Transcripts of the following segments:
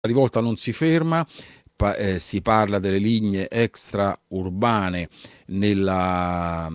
rivolta non si ferma. Si parla delle linee extraurbane nella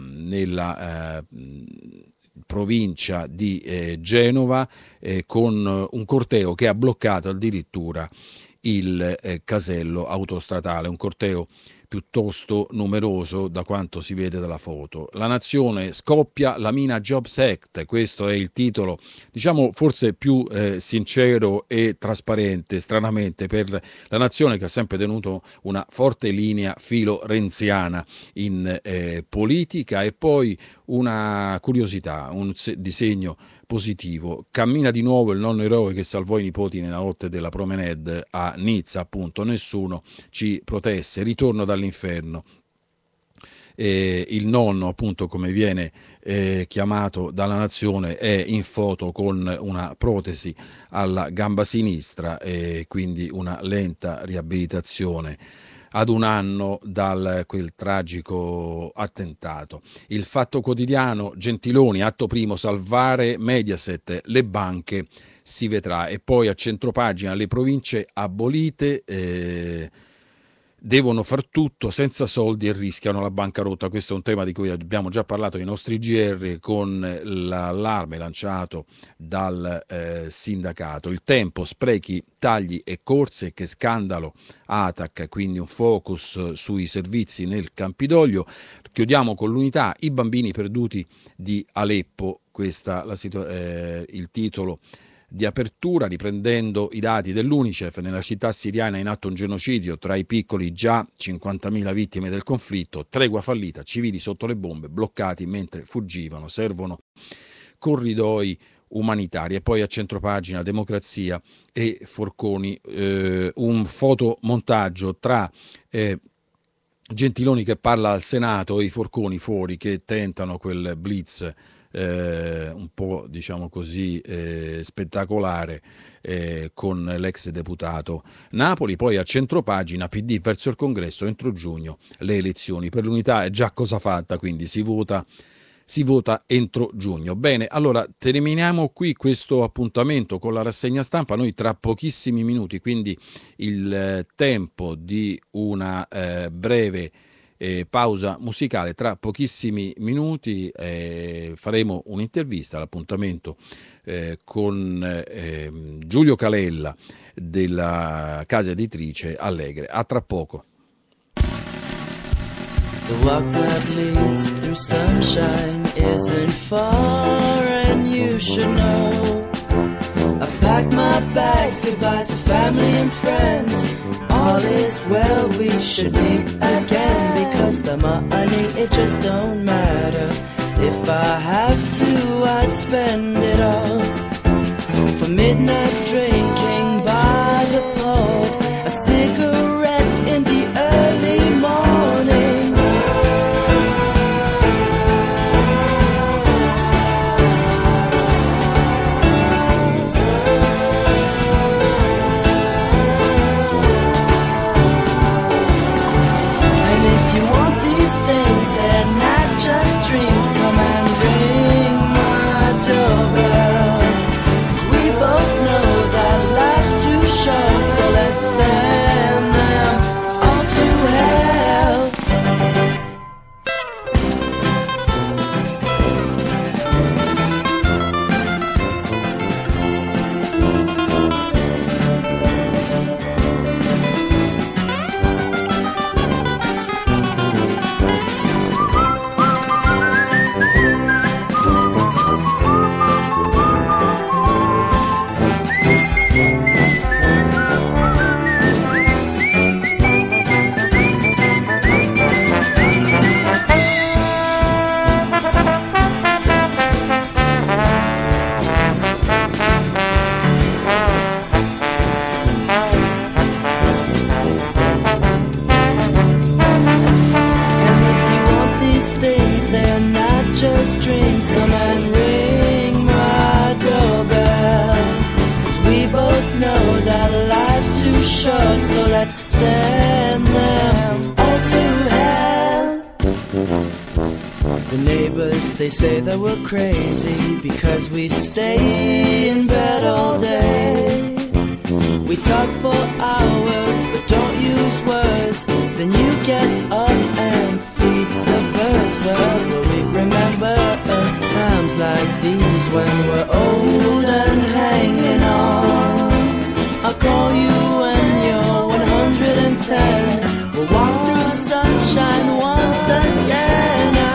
provincia di Genova, con un corteo che ha bloccato addirittura il casello autostradale, un corteo piuttosto numeroso da quanto si vede dalla foto. La nazione scoppia, la Mina Jobs Act, questo è il titolo, diciamo forse più sincero e trasparente, stranamente, per la nazione, che ha sempre tenuto una forte linea filo renziana in politica. E poi una curiosità, un disegno positivo: cammina di nuovo il nonno eroe che salvò i nipoti nella notte della promenade a Nizza, appunto. Nessuno ci protesse, ritorno dall'inferno. Il nonno, appunto, come viene chiamato dalla nazione, è in foto con una protesi alla gamba sinistra e quindi una lenta riabilitazione ad un anno da quel tragico attentato. Il Fatto Quotidiano: Gentiloni, atto primo, salvare Mediaset, le banche si vedrà. E poi a centropagina: le province abolite devono far tutto senza soldi e rischiano la bancarotta. Questo è un tema di cui abbiamo già parlato nei nostri GR, con l'allarme lanciato dal sindacato. Il Tempo: sprechi, tagli e corse, che scandalo ATAC, quindi un focus sui servizi nel Campidoglio. Chiudiamo con l'Unità: i bambini perduti di Aleppo, questa il titolo di apertura, riprendendo i dati dell'UNICEF. Nella città siriana è in atto un genocidio, tra i piccoli già 50.000 vittime del conflitto, tregua fallita, civili sotto le bombe, bloccati mentre fuggivano, servono corridoi umanitari. E poi a centropagina: democrazia e forconi, un fotomontaggio tra Gentiloni che parla al Senato e i forconi fuori che tentano quel blitz un po', diciamo così, spettacolare con l'ex deputato Napoli. Poi a centropagina: PD verso il congresso, entro giugno le elezioni. Per l'Unità è già cosa fatta, quindi si vota entro giugno. Bene, allora terminiamo qui questo appuntamento con la rassegna stampa. Noi tra pochissimi minuti, quindi il tempo di una breve pausa musicale, tra pochissimi minuti faremo un'intervista. L'appuntamento con Giulio Calella della casa editrice Allegre. A tra poco. The walk that leads through sunshine isn't far, and you should know. I've packed my bags, goodbye to family and friends. All is well, we should meet again, because the money, it just don't matter. If I have to, I'd spend it all for midnight drinking by the port, a cigarette in the early morning. They're not just dreams, come and ring my doorbell. 'Cause we both know that life's too short, so let's send them all to hell. They say that we're crazy because we stay in bed all day. We talk for hours, but don't use words. Then you get up and feed the birds. Well, will we remember times like these when we're old and hanging on? I'll call you when you're 110. We'll walk through sunshine once again.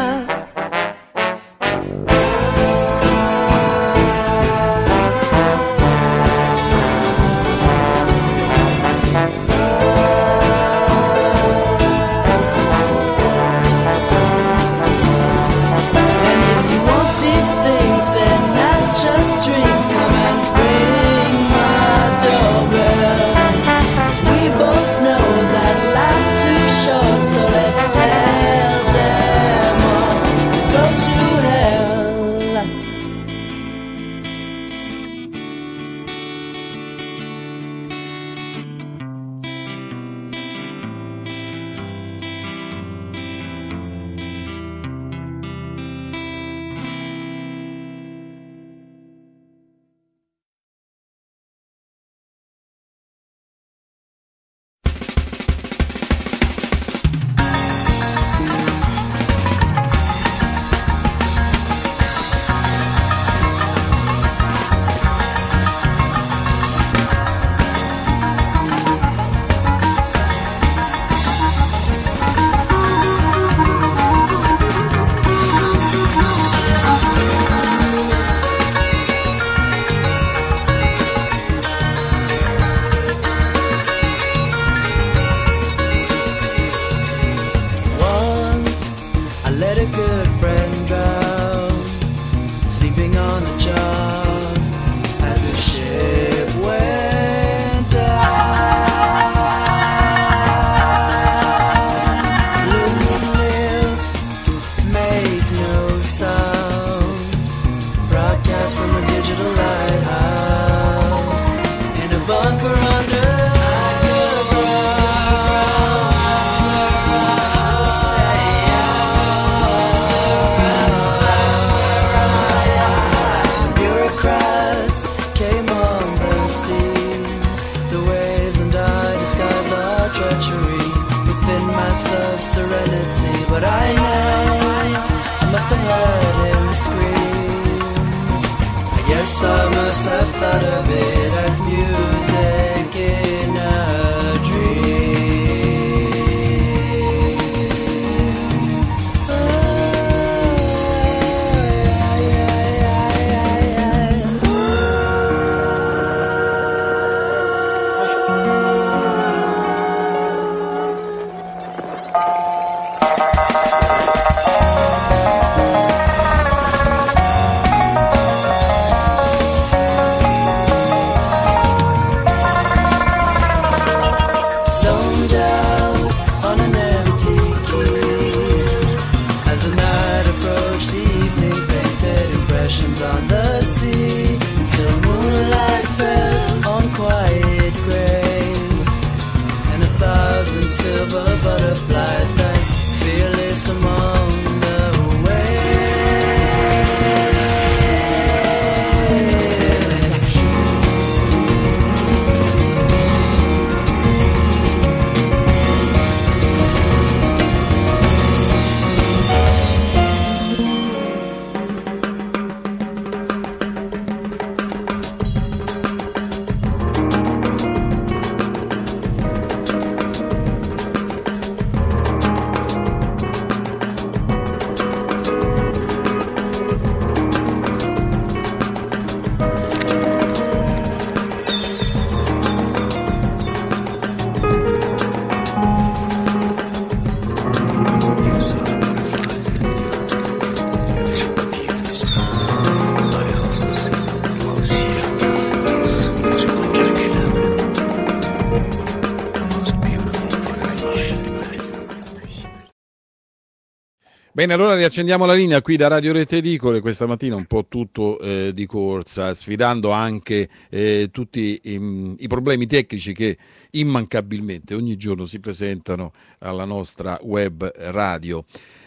Bene, allora riaccendiamo la linea qui da Radio Rete Edicole, questa mattina un po' tutto di corsa, sfidando anche tutti i problemi tecnici che immancabilmente ogni giorno si presentano alla nostra web radio.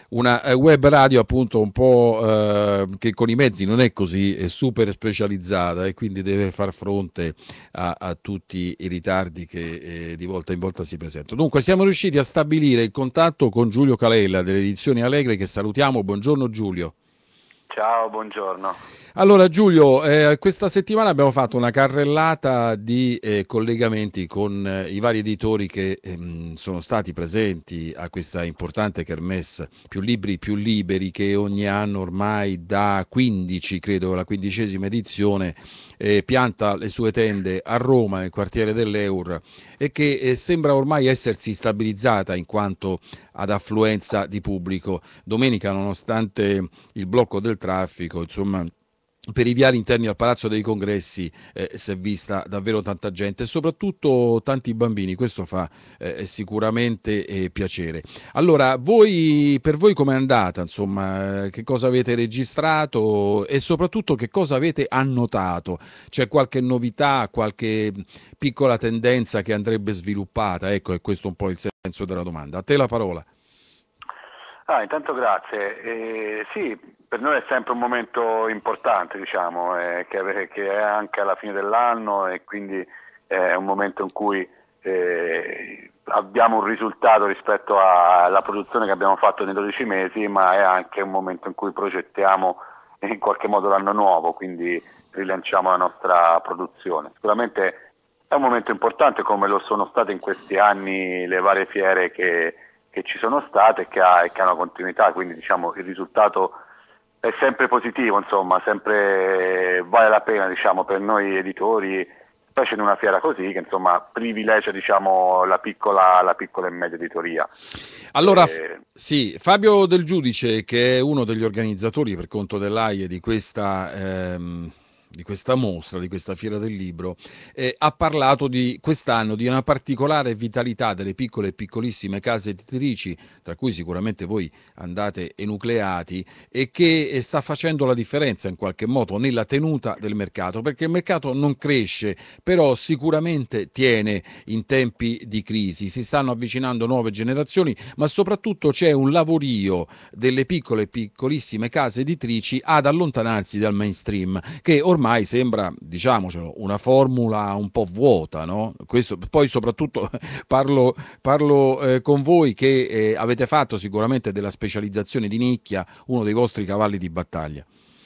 una web radio appunto un po' che con i mezzi non è così super specializzata e quindi deve far fronte a tutti i ritardi che di volta in volta si presentano. Dunque siamo riusciti a stabilire il contatto con Giulio Calella delle edizioni Allegre, che salutiamo. Buongiorno Giulio. Ciao, buongiorno. Allora Giulio, questa settimana abbiamo fatto una carrellata di collegamenti con i vari editori che sono stati presenti a questa importante kermesse Più Libri Più Liberi, che ogni anno ormai da 15, credo la 15ª edizione, pianta le sue tende a Roma, nel quartiere dell'Eur, e che sembra ormai essersi stabilizzata in quanto ad affluenza di pubblico. Domenica, nonostante il blocco del traffico, insomma, per i viali interni al Palazzo dei Congressi si è vista davvero tanta gente e soprattutto tanti bambini. Questo fa sicuramente piacere. Allora, per voi com'è andata? Insomma, che cosa avete registrato e soprattutto che cosa avete annotato? C'è qualche novità, qualche piccola tendenza che andrebbe sviluppata? Ecco, è questo un po' il senso della domanda. A te la parola. Intanto grazie. Sì, per noi è sempre un momento importante, diciamo, che è anche alla fine dell'anno e quindi è un momento in cui abbiamo un risultato rispetto alla produzione che abbiamo fatto nei 12 mesi, ma è anche un momento in cui progettiamo in qualche modo l'anno nuovo, quindi rilanciamo la nostra produzione. Sicuramente è un momento importante, come lo sono state in questi anni le varie fiere che ci sono state e che hanno continuità, quindi diciamo il risultato è sempre positivo, insomma, sempre vale la pena, diciamo, per noi editori, specie in una fiera così, che insomma privilegia, diciamo, la piccola e media editoria. Allora, sì, Fabio Del Giudice, che è uno degli organizzatori per conto dell'AIE di questa mostra, di questa fiera del libro, ha parlato di quest'anno di una particolare vitalità delle piccole e piccolissime case editrici, tra cui sicuramente voi andate enucleati, e che sta facendo la differenza in qualche modo nella tenuta del mercato, perché il mercato non cresce, però sicuramente tiene in tempi di crisi, si stanno avvicinando nuove generazioni, ma soprattutto c'è un lavorio delle piccole e piccolissime case editrici ad allontanarsi dal mainstream, che ormai sembra, diciamocelo, una formula un po' vuota, no? Questo, poi soprattutto parlo con voi che avete fatto sicuramente della specializzazione di nicchia uno dei vostri cavalli di battaglia.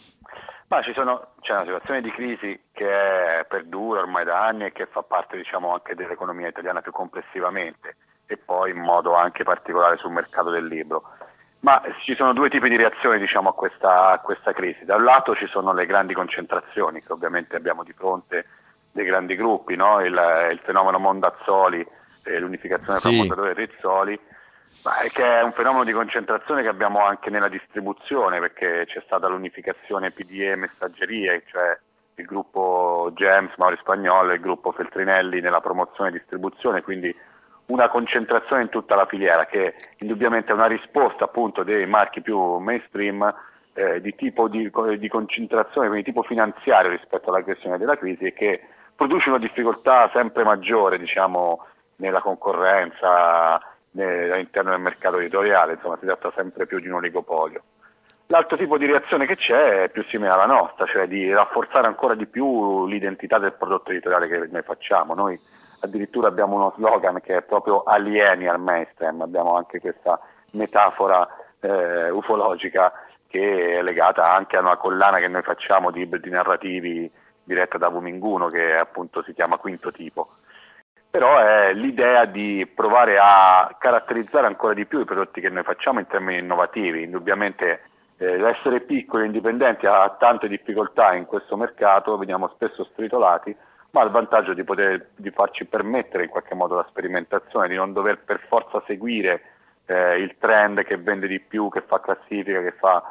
Ma c'è una situazione di crisi che perdura ormai da anni e che fa parte, diciamo, anche dell'economia italiana più complessivamente e poi in modo anche particolare sul mercato del libro. Ma ci sono due tipi di reazioni, diciamo, a questa crisi. Da un lato ci sono le grandi concentrazioni, che ovviamente abbiamo di fronte dei grandi gruppi, no? Il fenomeno Mondazzoli, l'unificazione tra Mondadori e Rizzoli, ma che è un fenomeno di concentrazione che abbiamo anche nella distribuzione, perché c'è stata l'unificazione PDE Messaggerie, cioè il gruppo GEMS, Mauri Spagnolo, e il gruppo Feltrinelli nella promozione e distribuzione, quindi una concentrazione in tutta la filiera che indubbiamente è una risposta appunto dei marchi più mainstream di tipo di concentrazione, quindi tipo finanziario rispetto alla questione della crisi, e che produce una difficoltà sempre maggiore, diciamo, nella concorrenza all'interno del mercato editoriale, insomma si tratta sempre più di un oligopolio. L'altro tipo di reazione che c'è è più simile alla nostra, cioè di rafforzare ancora di più l'identità del prodotto editoriale che noi facciamo. Noi addirittura abbiamo uno slogan che è proprio alieni al mainstream, abbiamo anche questa metafora ufologica che è legata anche a una collana che noi facciamo di ibridi narrativi diretta da Vuminguno, che appunto si chiama Quinto Tipo. Però è l'idea di provare a caratterizzare ancora di più i prodotti che noi facciamo in termini innovativi. Indubbiamente l'essere piccoli e indipendenti ha tante difficoltà in questo mercato, veniamo spesso stritolati, ma ha il vantaggio di farci permettere in qualche modo la sperimentazione, di non dover per forza seguire il trend che vende di più, che fa classifica,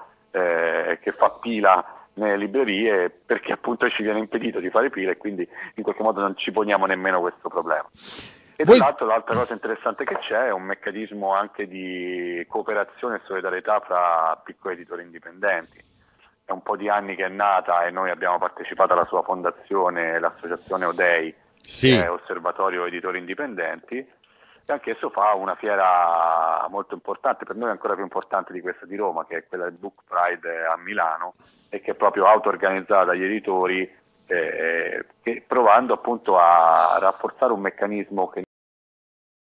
che fa pila nelle librerie, perché appunto ci viene impedito di fare pila e quindi in qualche modo non ci poniamo nemmeno questo problema. E tra l'altro l'altra cosa interessante che c'è è un meccanismo anche di cooperazione e solidarietà fra piccoli editori indipendenti. È un po' di anni che è nata e noi abbiamo partecipato alla sua fondazione, l'associazione ODEI, che è Osservatorio Editori Indipendenti, che anch'esso fa una fiera molto importante, per noi ancora più importante di questa di Roma, che è quella del Book Pride a Milano, e che è proprio auto-organizzata dagli editori, che provando appunto a rafforzare un meccanismo che